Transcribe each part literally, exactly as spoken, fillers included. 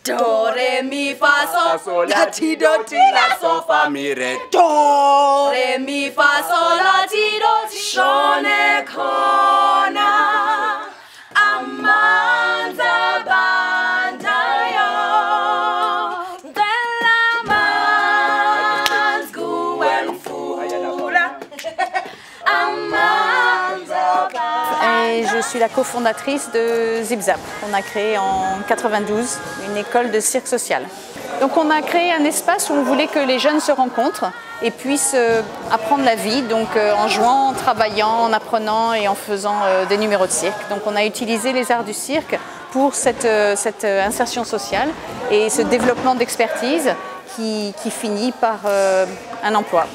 Do, re, mi, fa, sol, la, ti, do, ti, la, so, fa, mi, re. Do, re, mi, fa, sol, la, ti, do, ti, shone, kona, amanza, bandayo, della, mans, guen, fura, amanza, Et je suis la cofondatrice de Zip Zap. On a créé en quatre-vingt-douze une école de cirque social. Donc on a créé un espace où on voulait que les jeunes se rencontrent et puissent euh, apprendre la vie, donc euh, en jouant, en travaillant, en apprenant et en faisant euh, des numéros de cirque. Donc on a utilisé les arts du cirque pour cette, euh, cette euh, insertion sociale et ce développement d'expertise qui, qui finit par euh, un emploi.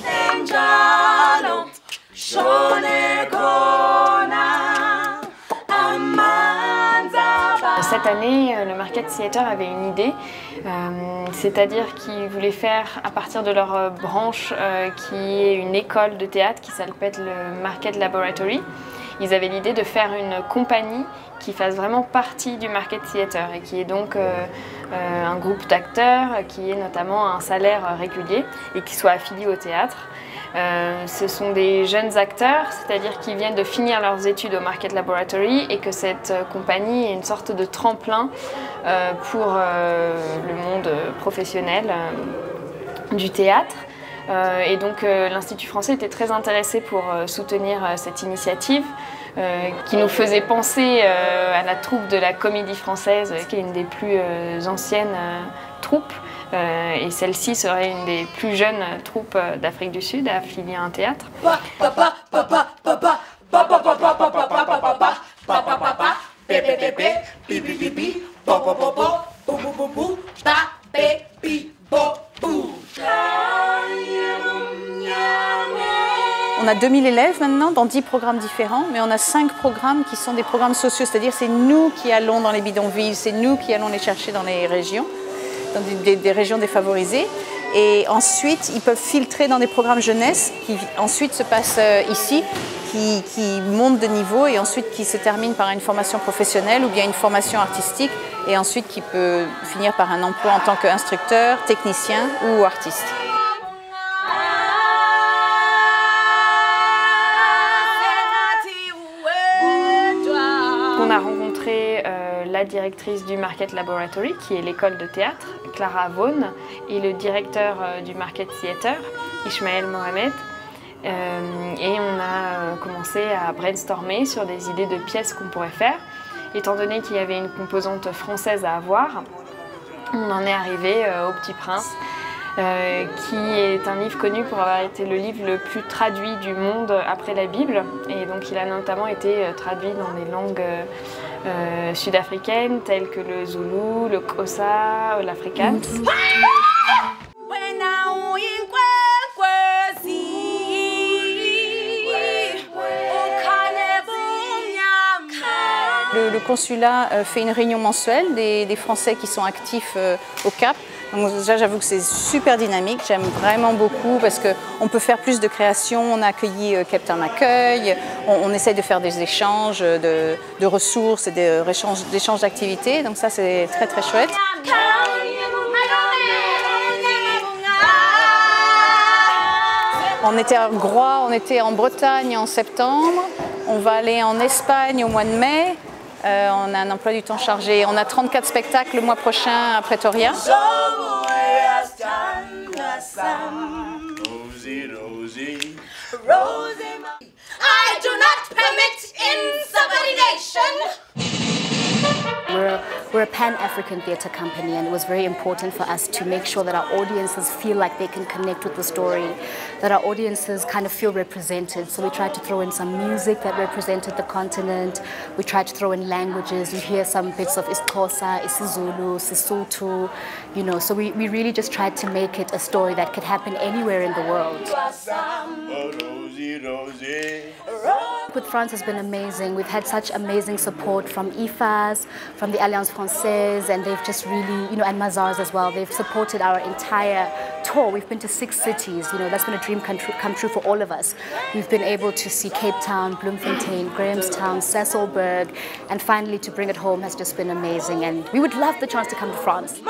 Cette année, le Market Theatre avait une idée, euh, c'est-à-dire qu'ils voulaient faire à partir de leur branche euh, qui est une école de théâtre qui s'appelle le Market Laboratory. Ils avaient l'idée de faire une compagnie qui fasse vraiment partie du Market Theatre et qui est donc euh, euh, un groupe d'acteurs qui ait notamment un salaire régulier et qui soit affilié au théâtre. Euh, ce sont des jeunes acteurs, c'est-à-dire qu'ils viennent de finir leurs études au Market Laboratory et que cette euh, compagnie est une sorte de tremplin euh, pour euh, le monde professionnel euh, du théâtre. Euh, et donc euh, l'Institut français était très intéressé pour euh, soutenir euh, cette initiative euh, qui nous faisait penser euh, à la troupe de la Comédie Française, qui est une des plus euh, anciennes euh, troupes. Euh, et celle-ci serait une des plus jeunes troupes d'Afrique du Sud affiliée à un théâtre. On a deux mille élèves maintenant dans dix programmes différents, mais on a cinq programmes qui sont des programmes sociaux, c'est-à-dire c'est nous qui allons dans les bidonvilles, c'est nous qui allons les chercher dans les régions. Dans des, des régions défavorisées, et ensuite ils peuvent filtrer dans des programmes jeunesse qui ensuite se passent euh, ici, qui, qui montent de niveau et ensuite qui se terminent par une formation professionnelle ou bien une formation artistique et ensuite qui peut finir par un emploi en tant qu'instructeur, technicien ou artiste. On a rencontré euh, la directrice du Market Laboratory, qui est l'école de théâtre, Clara Vaughan, et le directeur euh, du Market Theatre, Ismaël Mohamed. Euh, et on a commencé à brainstormer sur des idées de pièces qu'on pourrait faire. Étant donné qu'il y avait une composante française à avoir, on en est arrivé euh, au Petit Prince, euh, qui est un livre connu pour avoir été le livre le plus traduit du monde après la Bible. Et donc il a notamment été traduit dans des langues euh, sud-africaines telles que le Zoulou, le Xhosa, l'Afrikaans. Le, le consulat euh, fait une réunion mensuelle des, des Français qui sont actifs euh, au Cap. Donc déjà j'avoue que c'est super dynamique, j'aime vraiment beaucoup parce qu'on peut faire plus de création, on a accueilli euh, Captain Accueil, on, on essaye de faire des échanges de, de ressources et des échanges d'activités, donc ça c'est très très chouette. On était à Groix, on était en Bretagne en septembre, on va aller en Espagne au mois de mai. Euh, on a un emploi du temps chargé. On a trente-quatre spectacles le mois prochain à Pretoria. We're, we're a Pan-African theatre company, and it was very important for us to make sure that our audiences feel like they can connect with the story, that our audiences kind of feel represented. So we tried to throw in some music that represented the continent. We tried to throw in languages. You hear some bits of Xhosa, isiZulu, Sesotho, you know. So we, we really just tried to make it a story that could happen anywhere in the world. With France has been amazing. We've had such amazing support from I F A S, from the Alliance Française, and they've just really, you know, and Mazars as well. They've supported our entire tour. We've been to six cities. You know, that's been a dream come true, come true for all of us. We've been able to see Cape Town, Bloemfontein, Grahamstown, Sasolburg, and finally to bring it home has just been amazing. And we would love the chance to come to France.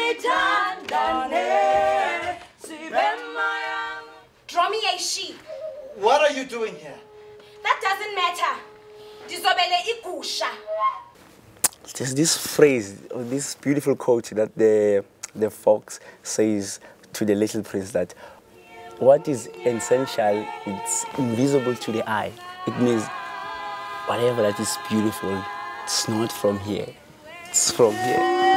Draw me a sheep. What are you doing here? That doesn't matter. Dizobele ikusha. There's this phrase, or this beautiful quote that the, the fox says to the little prince that what is essential, it's invisible to the eye. It means whatever that is beautiful, it's not from here, it's from here.